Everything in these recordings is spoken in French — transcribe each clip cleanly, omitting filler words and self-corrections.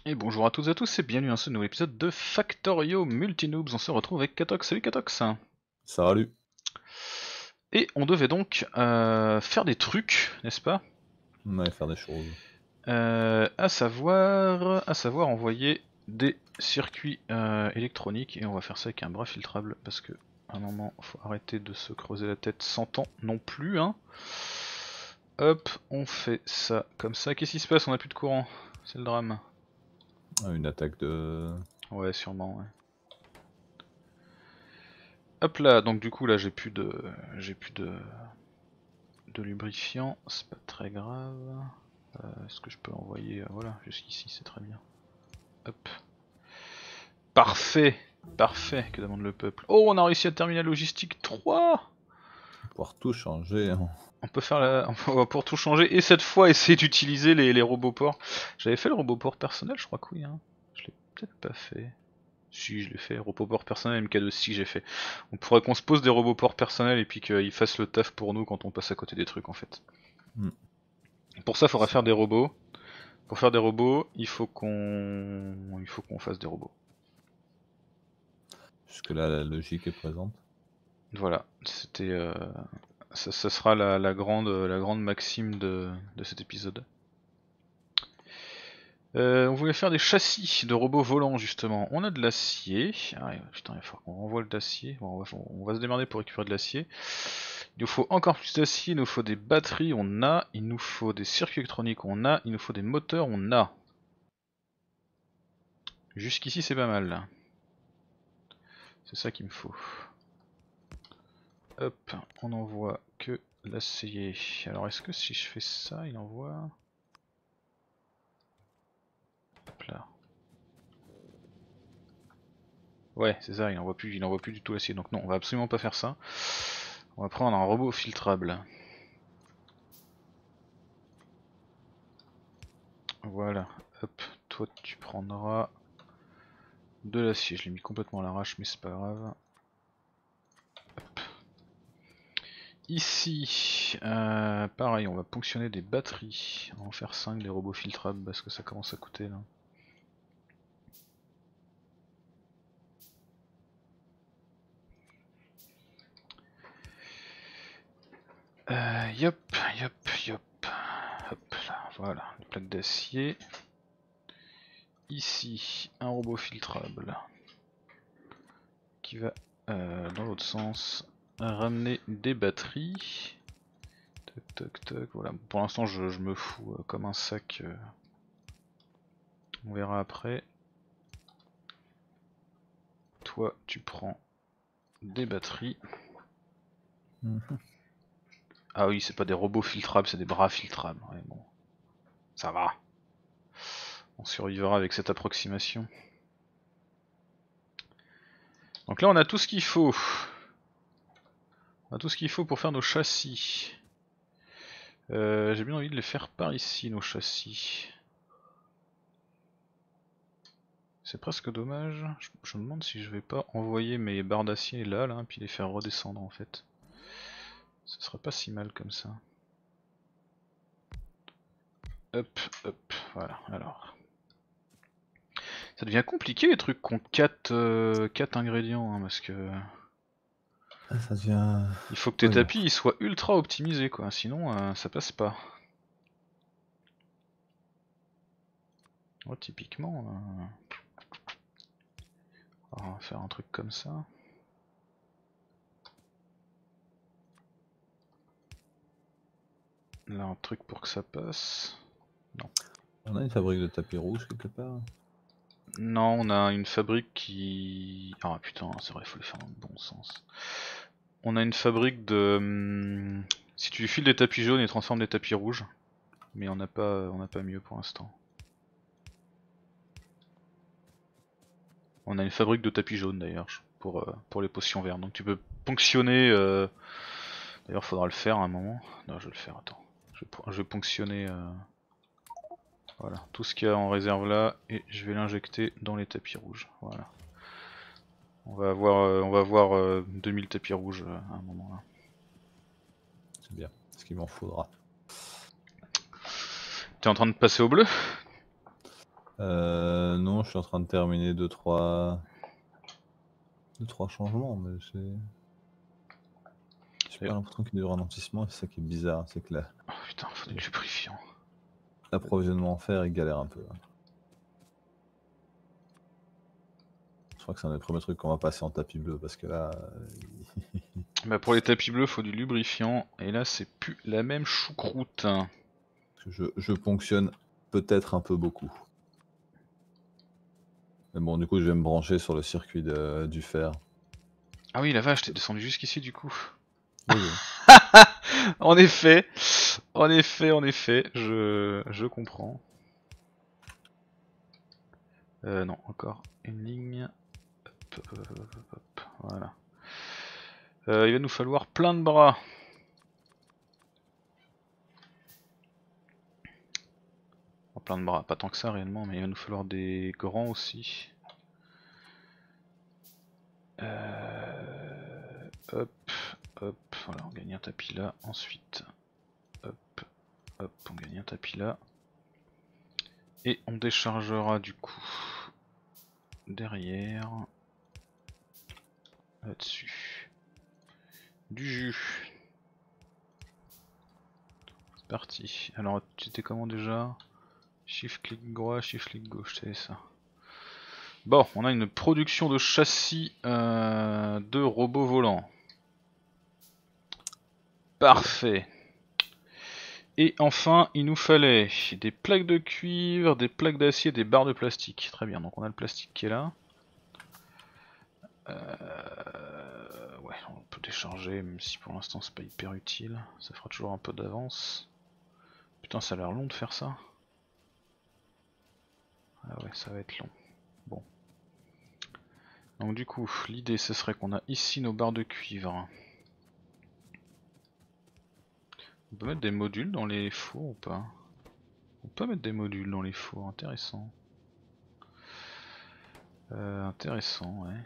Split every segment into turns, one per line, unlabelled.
Et bonjour à toutes et à tous et bienvenue dans ce nouvel épisode de Factorio Multinoobs. On se retrouve avec Katox. Salut Katox.
Salut.
Et on devait donc faire des trucs, n'est-ce pas?
On allait faire des choses.
À savoir envoyer des circuits électroniques. Et on va faire ça avec un bras filtrable parce que à un moment faut arrêter de se creuser la tête 100 ans non plus, hein. Hop, on fait ça comme ça. Qu'est-ce qui se passe? On a plus de courant. C'est le drame.
Une attaque de...
Ouais, sûrement, ouais. Hop là, donc du coup là j'ai plus de lubrifiant, c'est pas très grave. Est-ce que je peux envoyer, voilà, jusqu'ici, c'est très bien. Hop. Parfait, parfait, que demande le peuple. Oh, on a réussi à terminer la logistique 3.
pouvoir tout changer. Hein.
On peut faire on va pour tout changer et cette fois essayer d'utiliser les roboports. J'avais fait le roboport personnel, je crois que oui, hein. Je l'ai peut-être pas fait. Si, je l'ai fait, roboport personnel MK2, si j'ai fait. On pourrait qu'on se pose des roboports personnels et puis qu'ils fassent le taf pour nous quand on passe à côté des trucs en fait.
Hmm.
Pour ça, il faudra
Ça
faire
va.
des robots. Pour faire des robots, il faut qu'on fasse des robots.
Jusque là, la logique est présente.
Voilà, ça sera la grande maxime de cet épisode. On voulait faire des châssis de robots volants justement. On a de l'acier. Ah, putain, il va falloir qu'on renvoie de l'acier. Bon, on va se démerder pour récupérer de l'acier. Il nous faut encore plus d'acier, il nous faut des batteries, on a. Il nous faut des circuits électroniques, on a. Il nous faut des moteurs, on a. Jusqu'ici c'est pas mal. C'est ça qu'il me faut. Hop, on envoie que l'acier. Alors est-ce que si je fais ça, il envoie... Hop là. Ouais, c'est ça, il envoie plus du tout l'acier. Donc non, on va absolument pas faire ça. On va prendre un robot filtrable. Voilà, hop, toi tu prendras de l'acier. Je l'ai mis complètement à l'arrache, mais c'est pas grave. Hop. Ici, pareil, on va ponctionner des batteries. On va en faire 5 des robots filtrables parce que ça commence à coûter là. Yop, yop, yop. Hop là, voilà, les plaques d'acier. Ici, un robot filtrable qui va dans l'autre sens ramener des batteries. Toc toc toc, voilà. Pour l'instant, je me fous comme un sac. On verra après. Toi, tu prends des batteries.
Mhm.
Ah oui, c'est pas des robots filtrables, c'est des bras filtrables. Ouais, bon, ça va. On survivra avec cette approximation. Donc là, on a tout ce qu'il faut. On a tout ce qu'il faut pour faire nos châssis. J'ai bien envie de les faire par ici, nos châssis. C'est presque dommage. Je me demande si je vais pas envoyer mes barres d'acier là, puis les faire redescendre en fait. Ce serait pas si mal comme ça. Hop, hop, voilà, alors. Ça devient compliqué les trucs qui ont 4 ingrédients, hein, parce que
Ah, ça devient...
il faut que tes
Oui, bon.
tapis ils soient ultra optimisés quoi, sinon ça passe pas. Oh, typiquement, on va faire un truc comme ça. Là, un truc pour que ça passe. Non.
On a une fabrique de tapis rouge quelque part.
Non, on a une fabrique qui... Ah putain, c'est vrai, il faut le faire dans le bon sens. On a une fabrique de... Si tu lui files des tapis jaunes, il transforme des tapis rouges. Mais on n'a pas mieux pour l'instant. On a une fabrique de tapis jaunes d'ailleurs, pour les potions vertes. Donc tu peux ponctionner... D'ailleurs, faudra le faire à un moment. Non, je vais le faire, attends. Je vais ponctionner... Voilà, tout ce qu'il y a en réserve là, et je vais l'injecter dans les tapis rouges. Voilà. On va avoir 2000 tapis rouges à un moment là.
C'est bien, ce qu'il m'en faudra.
T'es en train de passer au bleu?
Non, je suis en train de terminer 2-3 changements, mais j'ai pas
Et-
l'impression qu'il y ait du ralentissement, et c'est ça qui est bizarre, c'est que
Oh putain, faut du lubrifiant.
l'approvisionnement en fer, il galère un peu. Je crois que c'est un des premiers trucs qu'on va passer en tapis bleu, parce que là,
Bah pour les tapis bleus, faut du lubrifiant, et là c'est plus la même choucroute.
je ponctionne peut-être un peu beaucoup. Mais bon, du coup, je vais me brancher sur le circuit du fer.
Ah oui, la vache, t'es descendu jusqu'ici du coup.
Oui, oui.
En effet, je comprends. Non, encore une ligne. Hop, hop, hop, hop, hop, voilà. Il va nous falloir plein de bras. Enfin, plein de bras, pas tant que ça réellement, mais il va nous falloir des grands aussi. Hop, hop, voilà, on gagne un tapis là. Ensuite, hop, hop, on gagne un tapis là. Et on déchargera du coup derrière, là-dessus, du jus. C'est parti. Alors, tu étais comment déjà? Shift clic droit, shift clic gauche, c'est ça. Bon, on a une production de châssis de robots volants. Parfait. Et enfin, il nous fallait des plaques de cuivre, des plaques d'acier, des barres de plastique. Très bien, donc on a le plastique qui est là. Ouais, on peut décharger, même si pour l'instant c'est pas hyper utile. Ça fera toujours un peu d'avance. Putain, ça a l'air long de faire ça. Ah ouais, ça va être long. Bon. Donc du coup, l'idée ce serait qu'on a ici nos barres de cuivre. On peut mettre des modules dans les fours ou pas? On peut mettre des modules dans les fours, intéressant. Intéressant, ouais.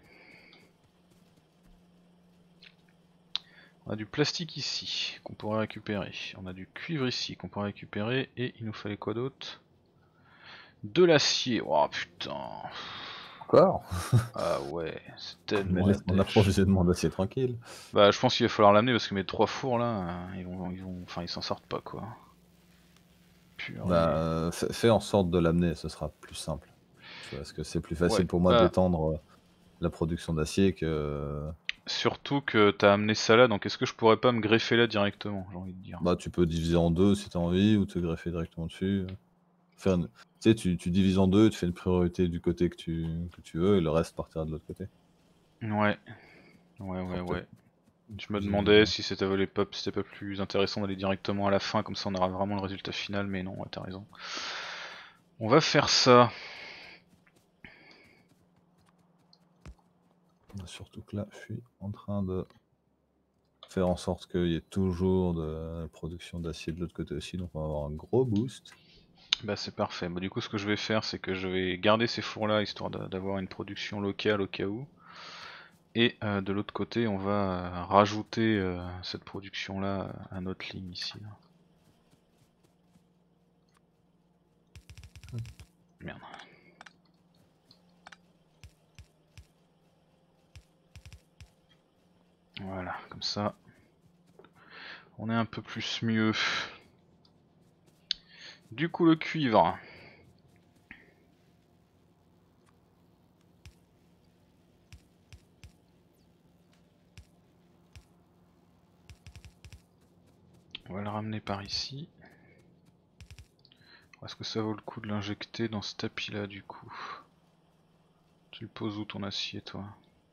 On a du plastique ici qu'on pourrait récupérer. On a du cuivre ici qu'on pourrait récupérer. Et il nous fallait quoi d'autre? De l'acier. Oh putain.
Encore?
Ah ouais, c'est
Mais
tellement la
laisse mon
dèche.
approvisionnement d'acier tranquille.
Bah je pense qu'il va falloir l'amener parce que mes 3 fours là, enfin ils s'en sortent pas quoi. Purée.
Bah, fais en sorte de l'amener, ce sera plus simple. Tu vois, parce que c'est plus
Ouais,
facile pour moi
bah
d'étendre la production d'acier que...
surtout que t'as amené ça là, donc est-ce que je pourrais pas me greffer là directement, j'ai envie de dire.
Bah, tu peux diviser en deux si tu as envie, ou te greffer directement dessus. Faire une... Tu sais, tu divises en deux, tu fais une priorité du côté que tu veux, et le reste partira de l'autre côté.
Ouais,
Ce sera peut-être
ouais. Je me
plus
demandais
évident.
si c'était pas plus intéressant d'aller directement à la fin, comme ça on aura vraiment le résultat final, mais non, ouais, t'as raison. On va faire ça.
Surtout que là, je suis en train de faire en sorte qu'il y ait toujours de la production d'acier de l'autre côté aussi, donc on va avoir un gros boost.
Bah c'est parfait. Bah, du coup ce que je vais faire c'est que je vais garder ces fours là histoire d'avoir une production locale au cas où. Et de l'autre côté on va rajouter cette production là à notre ligne ici. Là. Merde. Voilà, comme ça on est un peu plus mieux. Du coup le cuivre. On va le ramener par ici. Est-ce que ça vaut le coup de l'injecter dans ce tapis là du coup? Tu le poses où ton acier toi?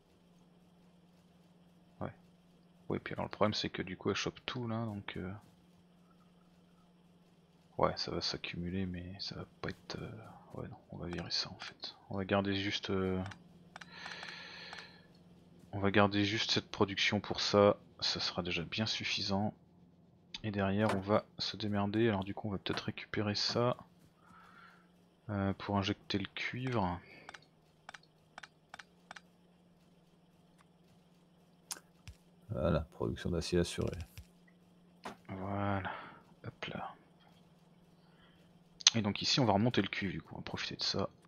Ouais. Ouais, puis alors le problème c'est que du coup elle chope tout là donc ouais ça va s'accumuler mais ça va pas être... Ouais non, on va virer ça en fait. On va garder juste... On va garder juste cette production pour ça, ça sera déjà bien suffisant. Et derrière on va se démerder, alors du coup on va peut-être récupérer ça pour injecter le cuivre.
Voilà, production d'acier assurée.
Voilà, hop là. Et donc ici on va remonter le cuivre du coup, on va profiter de ça.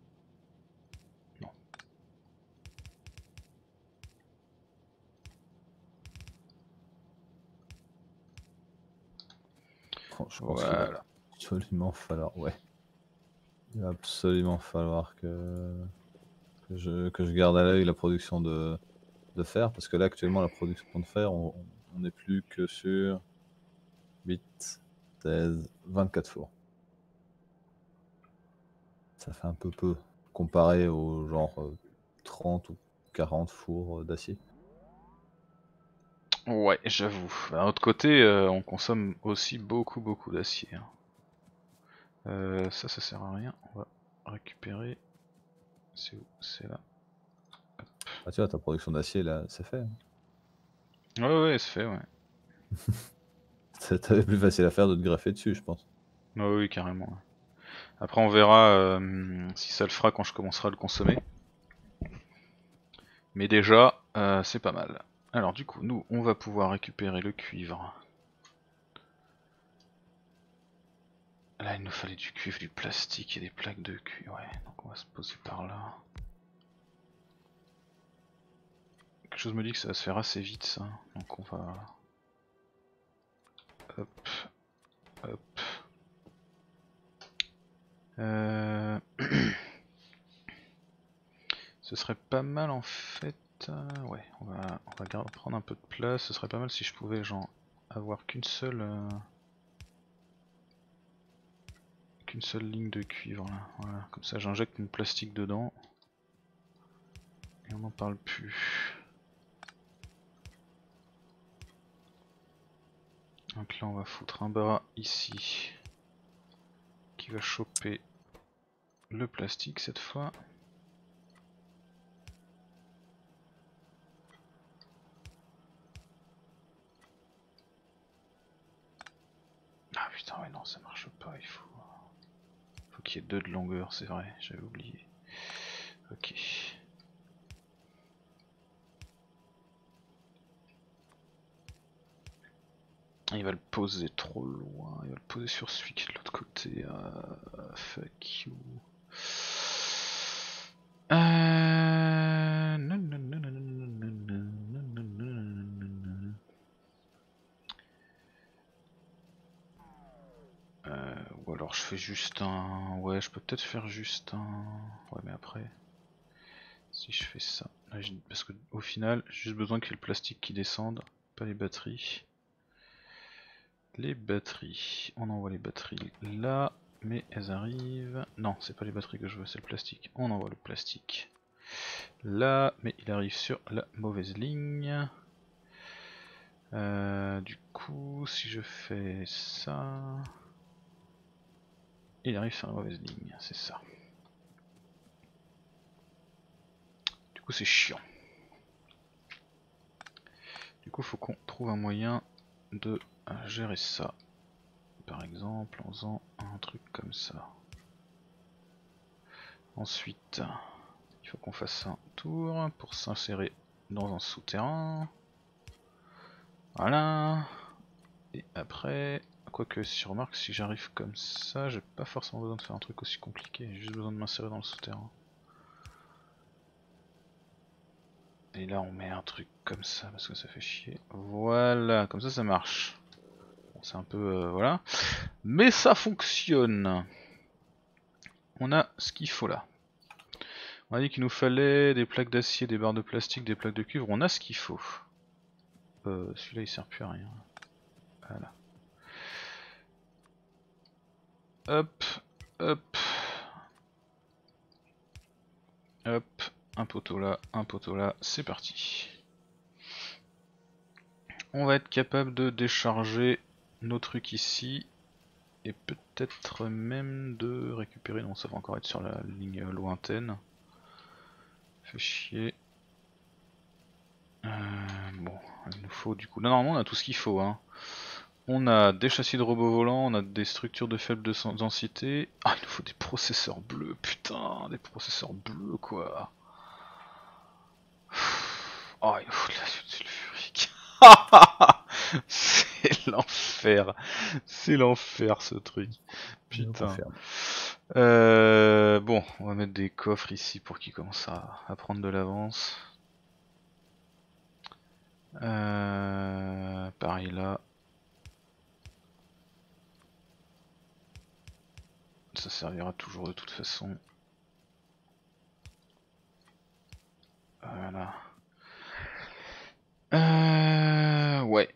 Je pense qu'il va
Voilà.
absolument falloir. Ouais. Il va absolument falloir que je garde à l'œil la production de fer, parce que là actuellement la production de fer, on n'est plus que sur 8, 16, 24 fours. Ça fait un peu comparé aux genre 30 ou 40 fours d'acier.
Ouais, j'avoue. D'un autre côté, on consomme aussi beaucoup d'acier. Hein. Ça sert à rien. On va récupérer. C'est où? C'est là.
Ah tu vois, ta production d'acier là, c'est fait.
Ouais, c'est fait, ouais.
T'avais plus facile à faire de te greffer dessus, je pense.
Oui, carrément. Ouais. Après, on verra si ça le fera quand je commencerai à le consommer. Mais déjà, c'est pas mal. Alors du coup, nous, on va pouvoir récupérer le cuivre. Là, il nous fallait du cuivre, du plastique et des plaques de cuivre. Ouais, donc on va se poser par là. Quelque chose me dit que ça va se faire assez vite, ça. Donc on va... Hop, hop. Ce serait pas mal en fait... ouais, on va prendre un peu de place. Ce serait pas mal si je pouvais genre avoir qu'une seule ligne de cuivre là. Voilà, comme ça j'injecte mon plastique dedans et on n'en parle plus. Donc là on va foutre un bras ici qui va choper le plastique cette fois. Ah putain ouais non ça marche pas, faut qu'il y ait 2 de longueur, c'est vrai, j'avais oublié. Ok. Il va le poser trop loin, il va le poser sur celui qui est de l'autre côté. Fuck you. Ou alors je fais juste un... Ouais, je peux peut-être faire juste un... Ouais, mais après... Si je fais ça... Là, parce que au final, j'ai juste besoin qu'il y ait le plastique qui descende, pas les batteries. Les batteries... On envoie les batteries là, mais elles arrivent... Non, c'est pas les batteries que je veux, c'est le plastique. On envoie le plastique là, mais il arrive sur la mauvaise ligne. Du coup, si je fais ça... Il arrive sur la mauvaise ligne, c'est ça. Du coup c'est chiant. Du coup faut qu'on trouve un moyen de gérer ça. Par exemple en faisant un truc comme ça. Ensuite, il faut qu'on fasse un tour pour s'insérer dans un souterrain. Voilà. Et après, quoique si je remarque, si j'arrive comme ça, j'ai pas forcément besoin de faire un truc aussi compliqué, j'ai juste besoin de m'insérer dans le souterrain. Et là on met un truc comme ça parce que ça fait chier. Voilà, comme ça marche. Bon, c'est un peu... voilà. Mais ça fonctionne. On a ce qu'il faut là. On a dit qu'il nous fallait des plaques d'acier, des barres de plastique, des plaques de cuivre. On a ce qu'il faut. Celui-là il sert plus à rien. Voilà. Hop, hop. Hop. Un poteau là, c'est parti. On va être capable de décharger nos trucs ici. Et peut-être même de récupérer... Non, ça va encore être sur la ligne lointaine. Fait chier. Bon, il nous faut du coup... Là normalement on a tout ce qu'il faut. Hein. On a des châssis de robots volants, on a des structures de faible densité. Ah, il nous faut des processeurs bleus, putain, des processeurs bleus quoi. Oh, il nous faut de l'acier sulfurique. C'est l'enfer. C'est l'enfer ce truc. Putain. Bon, on va mettre des coffres ici pour qu'ils commencent à prendre de l'avance. Pareil là. ça servira toujours de toute façon. Voilà. Ouais.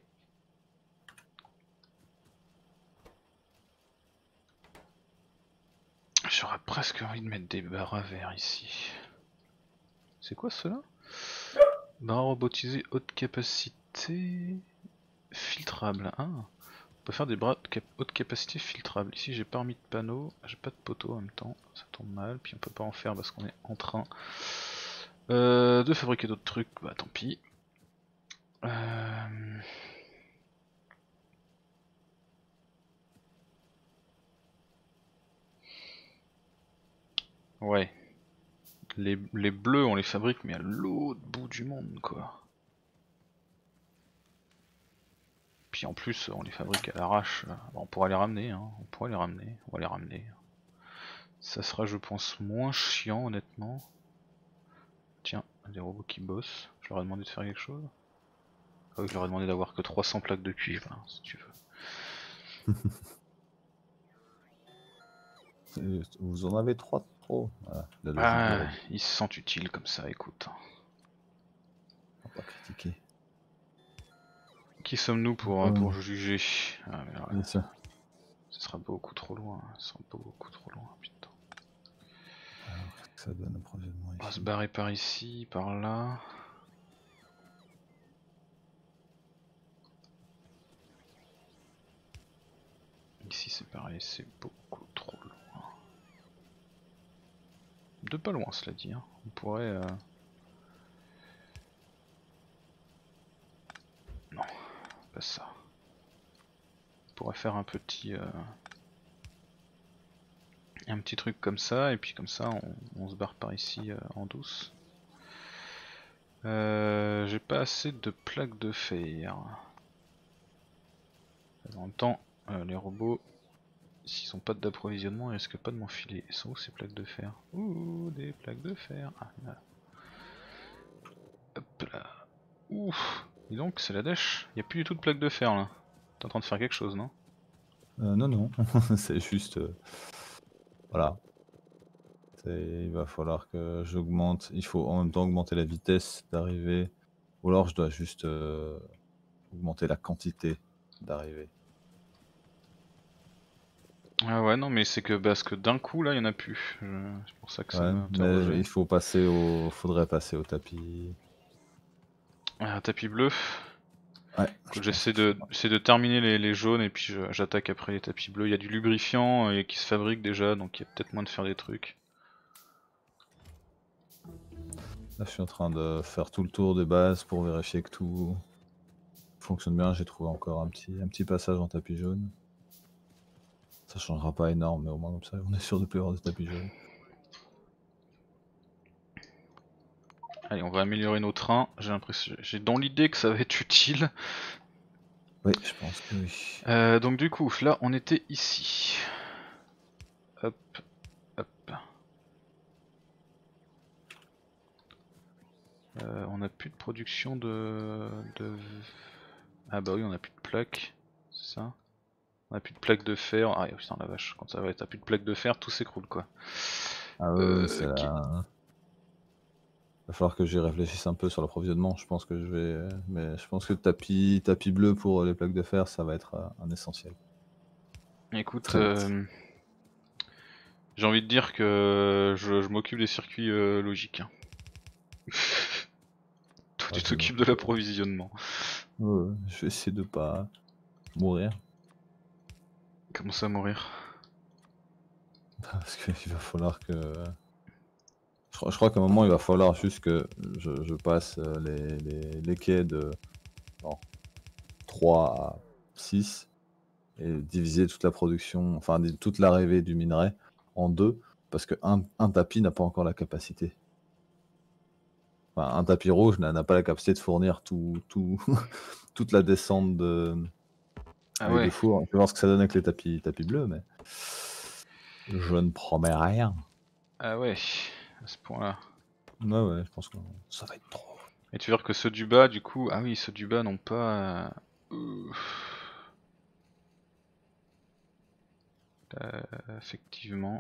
J'aurais presque envie de mettre des barres à verre ici. C'est quoi cela? Barre robotisée haute capacité filtrable. Ah, on peut faire des barres haute capacité filtrables. Ici j'ai pas remis de panneau, j'ai pas de poteau en même temps, ça tombe mal. Puis on peut pas en faire parce qu'on est en train de fabriquer d'autres trucs. Bah tant pis. Ouais. Les bleus on les fabrique mais à l'autre bout du monde quoi. Puis en plus on les fabrique à l'arrache. On pourra les ramener, hein. On pourra les ramener, on va les ramener. Ça sera je pense moins chiant honnêtement. Tiens, des robots qui bossent. Je leur ai demandé de faire quelque chose. Ah oui, je leur ai demandé d'avoir que 300 plaques de cuivre, hein, si tu veux.
Vous en avez 3 de trop. Voilà, la logique des
Ah,
robots.
ils se sentent utiles comme ça, écoute.
On va pas critiquer.
Qui sommes-nous pour juger? Ah, mais alors,
Bien sûr.
ce sera beaucoup trop loin, ce sera beaucoup trop loin, putain.
Alors, qu'est-ce que ça donne approvisionnement
On va se
ici?
barrer par ici, par là. Ici c'est pareil, c'est beaucoup trop loin. De pas loin cela dit, hein. On pourrait... Non, pas ça. On pourrait faire un petit truc comme ça, et puis comme ça on se barre par ici en douce. J'ai pas assez de plaques de fer. En même temps, les robots, s'ils ont pas d'approvisionnement, ils risquent pas de m'enfiler. Ils sont où ces plaques de fer? Ouh, des plaques de fer. Ah, là. Hop là. Ouf. Et donc, c'est la dèche. Y a plus du tout de plaques de fer là. T'es en train de faire quelque chose, non?
Non, non. C'est juste... voilà. Il va falloir que j'augmente. Il faut en même temps augmenter la vitesse d'arrivée. Ou alors je dois juste augmenter la quantité d'arrivée.
Ah ouais, non, mais c'est que parce que d'un coup là, y en a plus. C'est pour ça que ça
Ouais,
m'interrogeait.
mais il faut passer au... faudrait passer au tapis.
Un tapis bleu.
Ouais, je
Écoute,
pense
j'essaie
qu'il faut.
de terminer les jaunes et puis j'attaque après les tapis bleus. Il y a du lubrifiant qui se fabrique déjà, donc il y a peut-être moins de faire des trucs.
Là, je suis en train de faire tout le tour des bases pour vérifier que tout fonctionne bien. J'ai trouvé encore un petit passage en tapis jaune. Ça changera pas énorme, mais au moins comme ça, on est sûr de plus avoir de tapis jaunes.
Allez, on va améliorer nos trains. J'ai l'impression, j'ai dans l'idée que ça va être utile.
Oui, je pense que oui.
Donc du coup, là, on était ici. Hop, hop. On a plus de production de... Ah bah oui, on a plus de plaques, c'est ça. On a plus de plaques de fer. Ah putain la vache, quand ça va être à plus de plaques de fer, tout s'écroule quoi.
Ah ouais, c'est
Ok.
là. Va falloir que j'y réfléchisse un peu sur l'approvisionnement. Je pense que je vais. Mais je pense que tapis bleu pour les plaques de fer, ça va être un essentiel.
Écoute,
Très vite.
j'ai envie de dire que je m'occupe des circuits logiques, hein. Toi
Ouais,
tu t'occupes de l'approvisionnement.
ouais, je vais essayer de pas mourir.
Comment ça mourir?
Parce qu'il va falloir que. Je crois qu'à un moment, il va falloir juste que je passe les quais de 3 à 6 et diviser toute la production, enfin toute l'arrivée du minerai en deux, parce qu'un tapis n'a pas encore la capacité. Enfin, un tapis rouge n'a pas la capacité de fournir toute la descente
Ah
avec des
ouais,
fours. Je vais voir ce que ça donne avec les tapis bleus, mais je ne promets rien.
ah ouais, à ce point-là.
Ouais, ouais, je pense que ça va être trop.
Et tu veux dire que ceux du bas, du coup, ah oui, ceux du bas n'ont pas... Effectivement.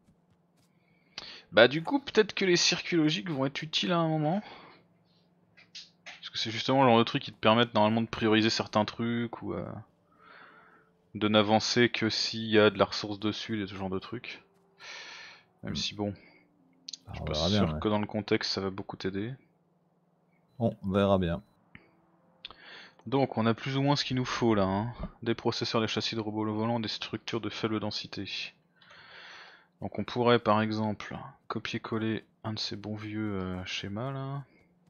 Bah du coup peut-être que les circuits logiques vont être utiles à un moment. Parce que c'est justement le genre de trucs qui te permettent normalement de prioriser certains trucs ou de n'avancer que s'il y a de la ressource dessus et ce genre de trucs. Même si bon, je suis
On
pas
verra bien.
sûr
Mais...
que dans le contexte ça va beaucoup t'aider.
On verra bien.
Donc on a plus ou moins ce qu'il nous faut là, hein. Des processeurs, des châssis de robots volants, des structures de faible densité. Donc on pourrait par exemple copier-coller un de ces bons vieux schémas là.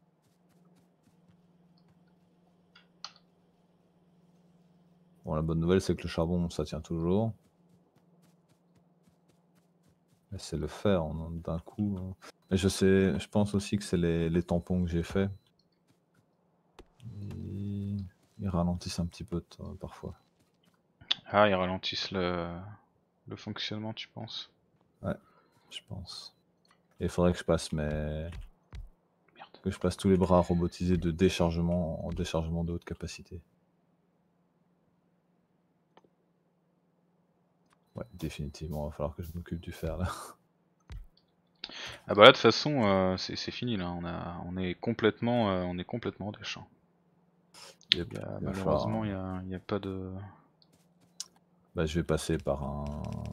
Bon, la bonne nouvelle, c'est que le charbon, ça tient toujours. Mais c'est le fer d'un coup. Hein. Mais je pense aussi que c'est les tampons que j'ai fait. Ils ralentissent un petit peu parfois.
Ah, ils ralentissent le fonctionnement, tu penses?
Ouais, je pense. Et il faudrait que je passe
Merde.
que je passe tous les bras robotisés de déchargement en déchargement de haute capacité. Ouais, définitivement, il va falloir que je m'occupe du fer là.
Ah bah là de toute façon c'est fini là, on est complètement des champs.
Yep, il va
Malheureusement
falloir...
il y a pas de...
Bah, je vais passer par un...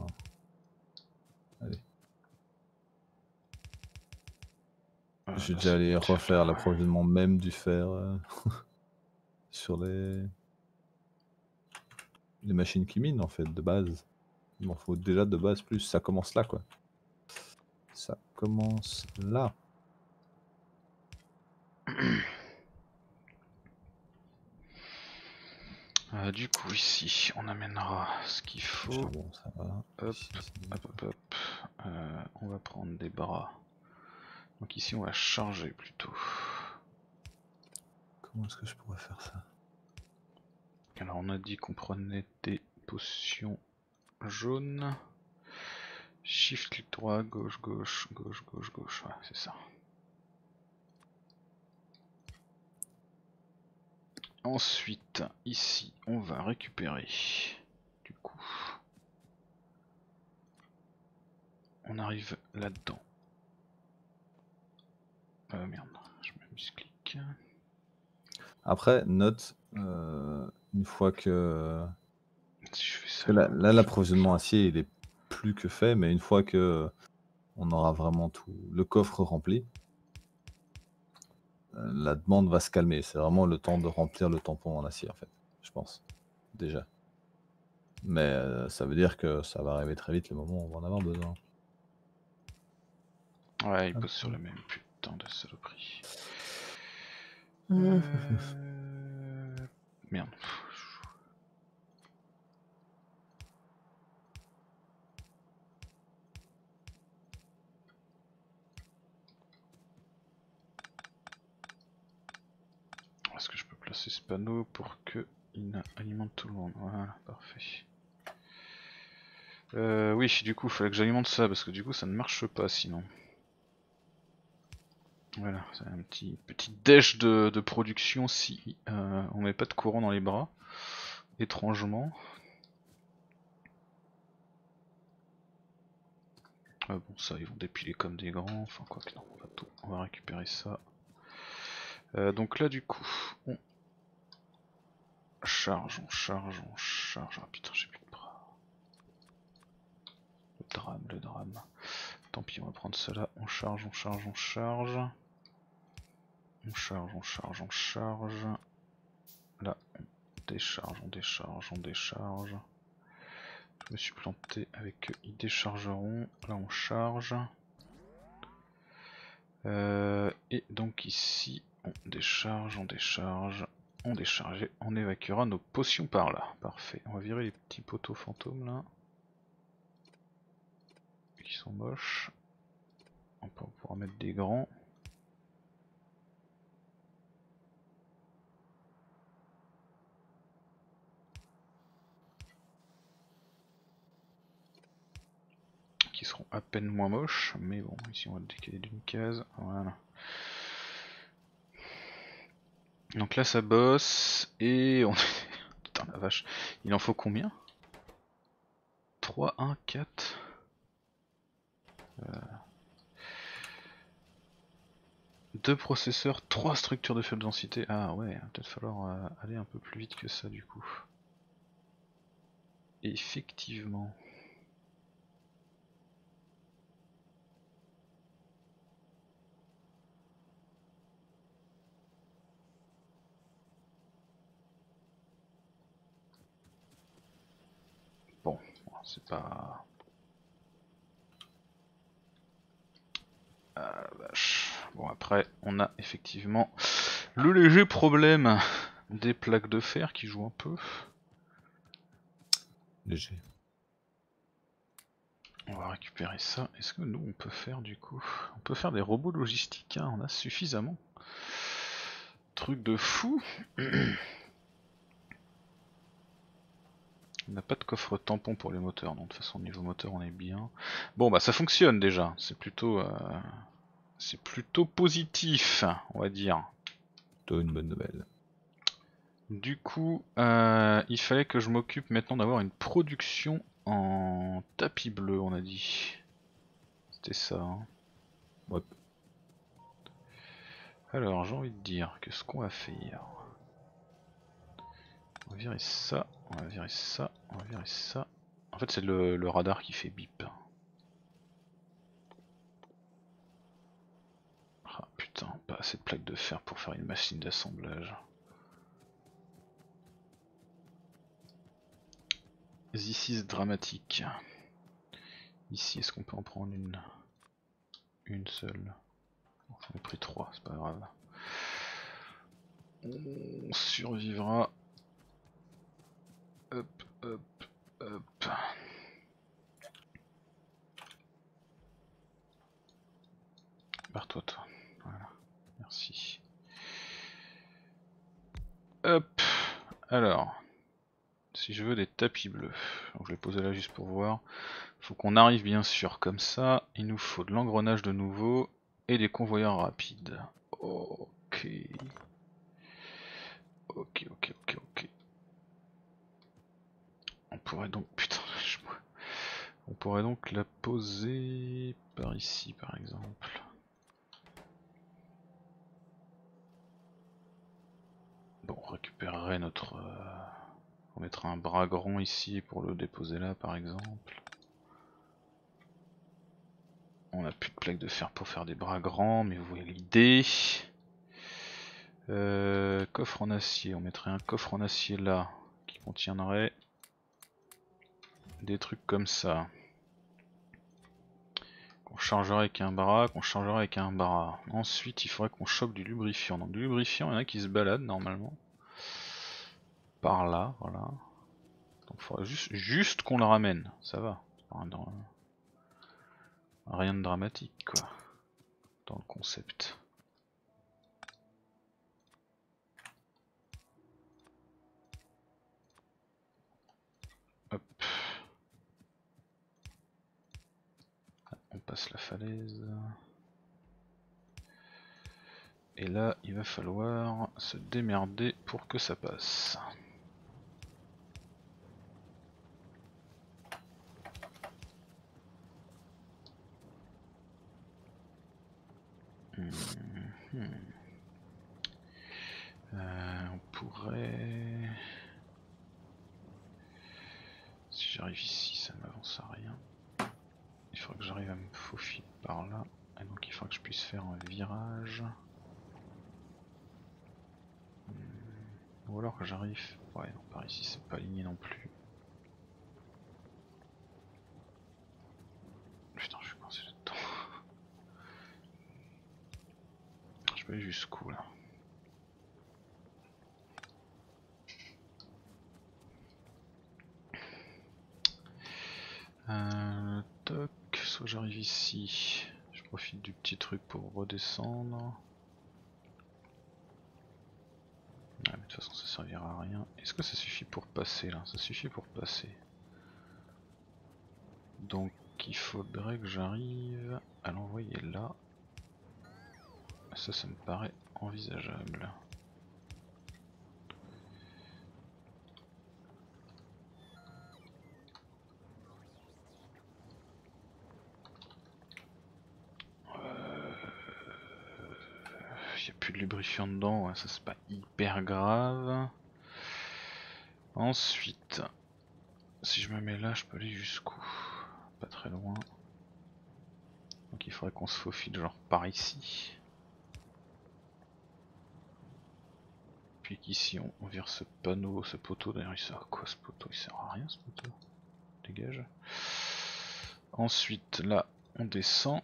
Allez. Je vais
là,
déjà
ça
aller
doit être fait,
refaire
là, ouais.
l'approvisionnement même du fer sur les machines qui minent en fait, de base. Il m'en faut déjà de base plus, ça commence là quoi. Ça commence là.
Du coup ici on amènera ce qu'il
Le
faut.
charbon, ça va.
Hop,
Ici, c'est bon,
hop. On va prendre des bras. Donc ici on va charger plutôt.
Comment est-ce que je pourrais faire ça?
Alors on a dit qu'on prenait des potions jaunes. Shift clic droit, gauche, gauche, gauche, gauche, gauche. Ouais, c'est ça. Ensuite, ici, on va récupérer. Du coup, on arrive là-dedans. Merde, je me misclique.
Après, note, une fois que...
Si je fais
Parce
ça
que là, l'approvisionnement acier, il est plus que fait, mais une fois que on aura vraiment tout le coffre rempli, la demande va se calmer. C'est vraiment le temps de remplir le tampon en acier, en fait, je pense, déjà. Mais ça veut dire que ça va arriver très vite le moment où on va en avoir besoin.
Ouais, il
Hop.
pose sur le même putain de saloperie.
Mmh.
Merde. Est-ce que je peux placer ce panneau pour que il alimente tout le monde? Voilà, parfait. Oui, du coup, il fallait que j'alimente ça parce que du coup, ça ne marche pas sinon. Voilà, c'est un petit dèche de production si on met pas de courant dans les bras, étrangement. Bon, ça, ils vont dépiler comme des grands, enfin quoi que non, on va récupérer ça. Donc là, du coup, on charge, on charge, on charge. Ah putain, j'ai plus de bras. Le drame, le drame. Tant pis, on va prendre cela. On charge, on charge, on charge. On charge, on charge, on charge. Là, on décharge, on décharge, on décharge. Je me suis planté avec ils déchargeront. Là, on charge. Et donc ici, on décharge, on décharge, on décharge et on évacuera nos potions par là. Parfait. On va virer les petits poteaux fantômes là. Qui sont moches. On peut pouvoir mettre des grands. Qui seront à peine moins moches. Mais bon, ici on va le décaler d'une case. Voilà. Donc là ça bosse. Et on... Putain la vache. Il en faut combien? 3, 1, 4. 2 processeurs, 3 structures de faible densité. Ah ouais, il va peut-être falloir aller un peu plus vite que ça du coup. Effectivement. Bon, c'est pas... Ah la vache. Bon après, on a effectivement le léger problème des plaques de fer qui jouent un peu.
Léger.
On va récupérer ça. Est-ce que nous on peut faire du coup? On peut faire des robots logistiques, hein, on a suffisamment. Truc de fou. On n'a pas de coffre tampon pour les moteurs, donc de toute façon au niveau moteur on est bien. Bon bah ça fonctionne déjà, c'est plutôt positif, on va dire.
Plutôt une bonne nouvelle.
Du coup, il fallait que je m'occupe maintenant d'avoir une production en tapis bleu, on a dit. C'était ça. Hein.
Ouais.
Alors j'ai envie de dire que ce qu'on va faire... On va virer ça, on va virer ça, on va virer ça. En fait c'est le radar qui fait bip. Ah putain, pas assez de plaques de fer pour faire une machine d'assemblage. This is dramatique. Ici, est-ce qu'on peut en prendre une? Une seule. J'en ai pris 3, c'est pas grave. On survivra. Hop, hop, hop. Barre-toi, toi. Voilà, merci. Hop. Alors, si je veux des tapis bleus, donc je vais poser là juste pour voir. Faut qu'on arrive bien sûr comme ça. Il nous faut de l'engrenage de nouveau et des convoyeurs rapides. Ok. Ok, ok, ok, ok. On pourrait donc... Putain, on pourrait donc la poser par ici par exemple. Bon, on récupérerait notre... on mettra un bras grand ici pour le déposer là par exemple. On a plus de plaques de fer pour faire des bras grands, mais vous voyez l'idée. Coffre en acier, on mettrait un coffre en acier là qui contiendrait des trucs comme ça. Qu'on chargerait avec un bras, qu'on chargerait avec un bras. Ensuite il faudrait qu'on chope du lubrifiant. Donc du lubrifiant, il y en a qui se baladent normalement. Par là, voilà. Donc il faudrait juste qu'on le ramène, ça va. Rien de dramatique quoi, dans le concept. Hop. On passe la falaise. Et là, il va falloir se démerder pour que ça passe. On pourrait... Si j'arrive ici, ça m'avance à rien. Il faudrait que j'arrive à me faufiler par là. Et donc il faudra que je puisse faire un virage. Ou alors que j'arrive... Ouais, non, par ici c'est pas aligné non plus. Putain, je suis coincé là-dedans. Je peux aller jusqu'où là? Toc, soit j'arrive ici, je profite du petit truc pour redescendre. Ouais, mais de toute façon ça servira à rien. Est-ce que ça suffit pour passer là? Ça suffit pour passer. Donc il faudrait que j'arrive à l'envoyer là. Ça me paraît envisageable. de lubrifiant dedans, ouais, ça c'est pas hyper grave. Ensuite, si je me mets là, je peux aller jusqu'où? Pas très loin. Donc il faudrait qu'on se faufile genre par ici. Puis qu'ici on vire ce panneau, ce poteau. D'ailleurs il sert à quoi ce poteau? Il sert à rien ce poteau. Dégage. Ensuite là on descend.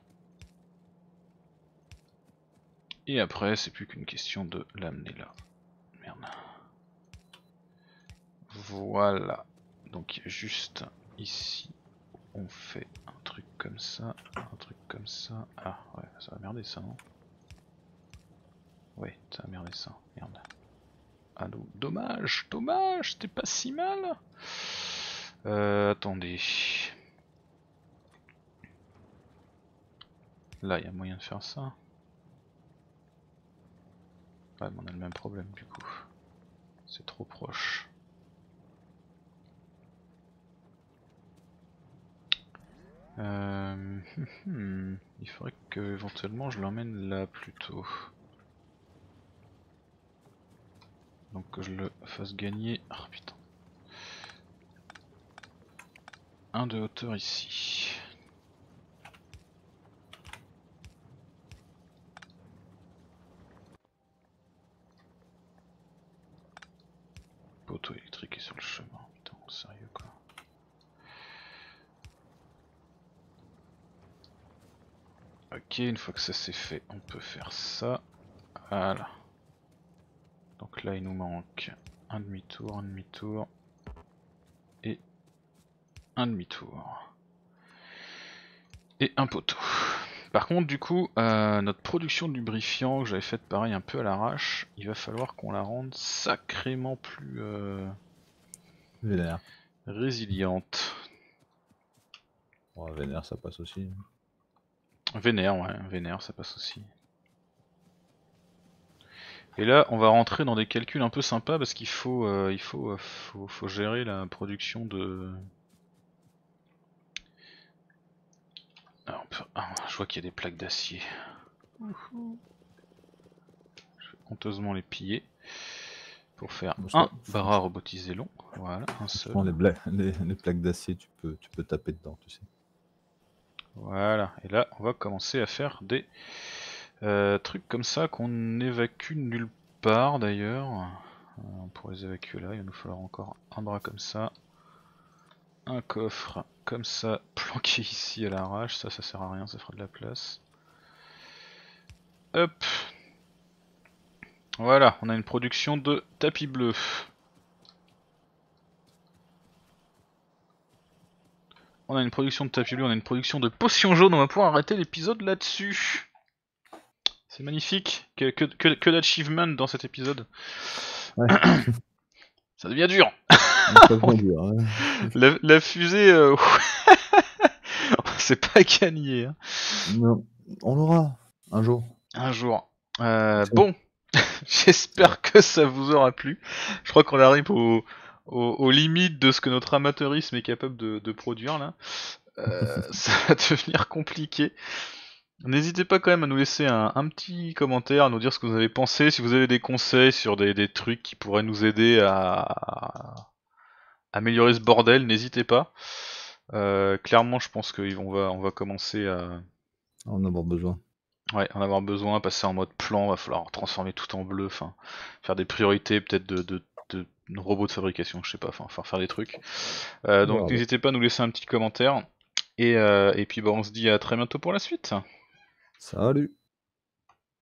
Et après c'est plus qu'une question de l'amener là. Merde. Voilà. Donc juste ici on fait un truc comme ça, un truc comme ça. Ah ouais, ça va merder ça, non? Ouais, ça va merder ça, merde. Ah non, dommage, dommage, c'était pas si mal. Attendez. Là, il y a moyen de faire ça. Ouais, mais on a le même problème du coup. C'est trop proche. Il faudrait que éventuellement je l'emmène là plutôt. Donc que je le fasse gagner. Oh putain. Un de hauteur ici. Poteau électrique est sur le chemin. Putain, sérieux quoi. Ok, une fois que ça c'est fait, on peut faire ça. Voilà. Donc là il nous manque un demi-tour, et un demi-tour. Et un poteau. Par contre du coup, notre production de lubrifiant que j'avais faite pareil un peu à l'arrache, il va falloir qu'on la rende sacrément plus
Vénère.
résiliente.
Ouais, Vénère, ça passe aussi.
Vénère, ouais, Vénère, ça passe aussi. Et là, on va rentrer dans des calculs un peu sympas parce qu'il faut, faut gérer la production de... je vois qu'il y a des plaques d'acier. Je vais honteusement les piller pour faire un bras robotisé long. Voilà, un seul.
Les plaques d'acier, tu peux taper dedans, tu sais.
Voilà, et là, on va commencer à faire des trucs comme ça qu'on évacue nulle part d'ailleurs. Pour les évacuer là, il va nous falloir encore un bras comme ça. Un coffre comme ça, planqué ici à l'arrache, ça sert à rien, ça fera de la place. Hop. Voilà, on a une production de tapis bleu. On a une production de tapis bleu, on a une production de potions jaunes, on va pouvoir arrêter l'épisode là-dessus. C'est magnifique, que d'achievement dans cet épisode.
Ouais.
Ça devient dur.
Ça devient dur, ouais.
La fusée, c'est pas gagné. Hein.
Non, on l'aura un jour.
Un jour. Bon, j'espère que ça vous aura plu. Je crois qu'on arrive aux limites de ce que notre amateurisme est capable de produire là. Ça va devenir compliqué. N'hésitez pas quand même à nous laisser un petit commentaire, à nous dire ce que vous avez pensé, si vous avez des conseils sur des trucs qui pourraient nous aider à améliorer ce bordel, n'hésitez pas. Clairement, je pense qu'on va commencer à
en avoir besoin.
Ouais, en avoir besoin, passer en mode plan, va falloir transformer tout en bleu, enfin faire des priorités peut-être de robots de fabrication, je sais pas, enfin faire des trucs. Donc n'hésitez pas à nous laisser un petit commentaire. Et puis bah, on se dit à très bientôt pour la suite.
Salut.